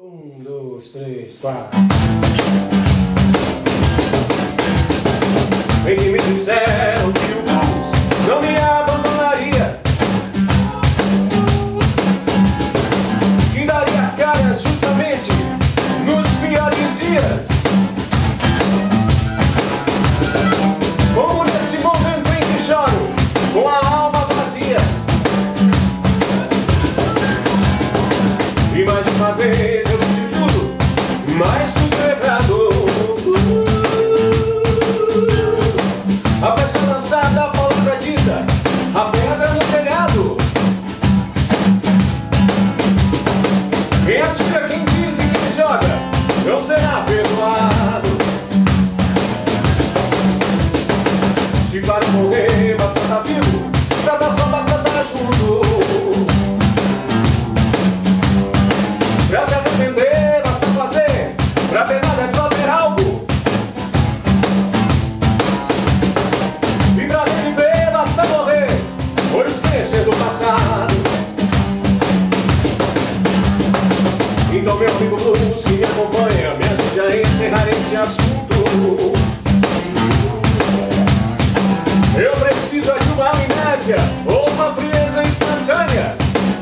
Um, dois, três, quatro. Bem que me disseram que o blues não me abandonaria, que daria as caras justamente nos piores dias. Como nesse momento em que choro com a alma vazia, e mais uma vez eu fiz de tudo, mas tudo errado. A flecha lançada, a palavra dita, a pedra no telhado. Quem atira, quem diz e quem joga não será perdoado. Se para morrer basta estar vivo, pra dar só basta estar junto. Pra se arrepender basta fazer, pra ter nada é só ter algo. E pra reviver basta morrer, ou esquecer do passado. Então meu amigo blues que me acompanha, me ajude a encerrar esse assunto. Eu preciso de uma amnésia ou uma frieza instantânea.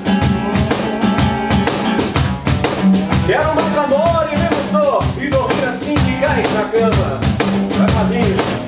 Quero mais amor e menos dor, e dormir assim que cai na cama. Vai, Mazinho.